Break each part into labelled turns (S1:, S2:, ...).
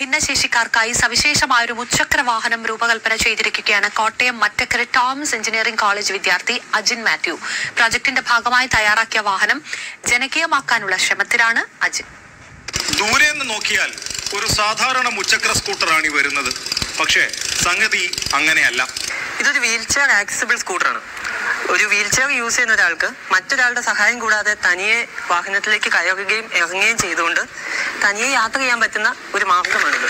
S1: ഭിന്നശേഷിക്കാർക്കായി സവിശേഷമായ ഒരു മുച്ചക്ര വാഹനം രൂപകൽപ്പന ചെയ്തിരിക്കുകയാണ് കോട്ടയം മറ്റക്കര ടോംസ് എഞ്ചിനീയറിംഗ് കോളേജ് വിദ്യാർത്ഥി അജിൻ മാത്യു. പ്രോജക്ടിന്റെ ഭാഗമായി തയ്യാറാക്കിയ വാഹനം ജനകീയമാക്കാനുള്ള ശ്രമത്തിലാണ് അജിൻ.
S2: ദൂരെ നിന്ന് നോക്കിയാൽ ഒരു സാധാരണ മുച്ചക്ര സ്കൂട്ടറാണ് ഈ വരുന്നത്. പക്ഷേ സംഗതി അങ്ങനെയല്ല.
S3: ഇതൊരു വീൽ ചെയർ ആക്സസിബിൾ സ്കൂട്ടറാണ്. ഒരു വീൽ ചെയർ യൂസ് ചെയ്യുന്ന ഒരാൾക്ക് മറ്റൊരാളുടെ സഹായം കൂടാതെ തനിയെ വാഹനത്തിലേക്ക് കയറുകയും ഇറങ്ങുകയും ചെയ്തുകൊണ്ട് തനിയെ യാത്ര ചെയ്യാൻ പറ്റുന്ന ഒരു മാർഗമാണിത്.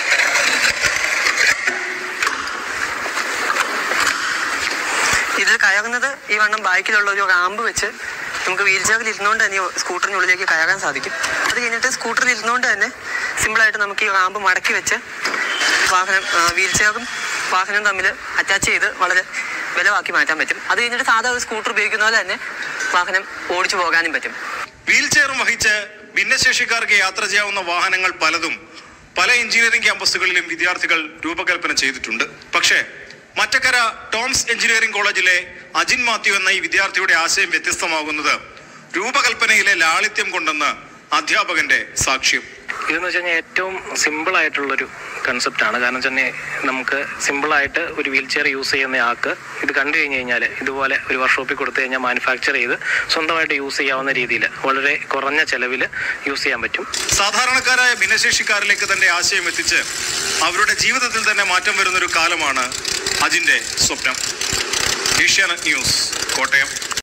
S3: ഇതിൽ കയറുന്നത് ഈ വണ്ണം ബാക്കിലുള്ള ഒരു റാമ്പ് വെച്ച് നമുക്ക് വീൽ ചെയറിൽ ഇരുന്നുകൊണ്ട് തന്നെ സ്കൂട്ടറിനുള്ളിലേക്ക് കയറാൻ സാധിക്കും. അത് കഴിഞ്ഞിട്ട് സ്കൂട്ടറിൽ ഇരുന്നുകൊണ്ട് തന്നെ സിമ്പിളായിട്ട് നമുക്ക് ഈ റാമ്പ് മടക്കി വെച്ച് വീൽ ചെയറും വാഹനവും തമ്മിൽ അറ്റാച്ച് ചെയ്ത് വളരെ ബലമാക്കി മാറ്റാൻ പറ്റും. അത് കഴിഞ്ഞിട്ട് സാധാ ഒരു സ്കൂട്ടർ ഉപയോഗിക്കുന്ന പോലെ തന്നെ വാഹനം ഓടിച്ചു പോകാനും പറ്റും.
S2: വീൽ ചെയറും വഹിച്ച് ഭിന്നശേഷിക്കാർക്ക് യാത്ര ചെയ്യാവുന്ന വാഹനങ്ങൾ പലതും പല എഞ്ചിനീയറിംഗ് ക്യാമ്പസുകളിലും വിദ്യാർത്ഥികൾ രൂപകൽപ്പന ചെയ്തിട്ടുണ്ട്. പക്ഷേ മറ്റക്കര ടോംസ് എഞ്ചിനീയറിംഗ് കോളേജിലെ അജിൻ മാത്യു എന്ന ഈ വിദ്യാർത്ഥിയുടെ ആശയം വ്യത്യസ്തമാകുന്നത് രൂപകൽപ്പനയിലെ ലാളിത്യം കൊണ്ടെന്ന് അധ്യാപകന്റെ സാക്ഷ്യം.
S4: ഇതെന്ന് വെച്ച് കഴിഞ്ഞാൽ ഏറ്റവും സിമ്പിളായിട്ടുള്ളൊരു കൺസെപ്റ്റാണ്. കാരണം വെച്ചാൽ നമുക്ക് സിമ്പിളായിട്ട് ഒരു വീൽ ചെയർ യൂസ് ചെയ്യുന്ന ആൾക്ക് ഇത് കണ്ടു കഴിഞ്ഞ് കഴിഞ്ഞാൽ ഇതുപോലെ ഒരു വർക്ക്ഷോപ്പിൽ കൊടുത്തു കഴിഞ്ഞാൽ മാനുഫാക്ചർ ചെയ്ത് സ്വന്തമായിട്ട് യൂസ് ചെയ്യാവുന്ന രീതിയിൽ വളരെ കുറഞ്ഞ ചെലവിൽ യൂസ് ചെയ്യാൻ പറ്റും.
S2: സാധാരണക്കാരായ ഭിന്നശേഷിക്കാരിലേക്ക് തന്റെ ആശയം എത്തിച്ച് അവരുടെ ജീവിതത്തിൽ തന്നെ മാറ്റം വരുന്നൊരു കാലമാണ് അജിന്റെ സ്വപ്നം. ഏഷ്യാനെറ്റ് ന്യൂസ്, കോട്ടയം.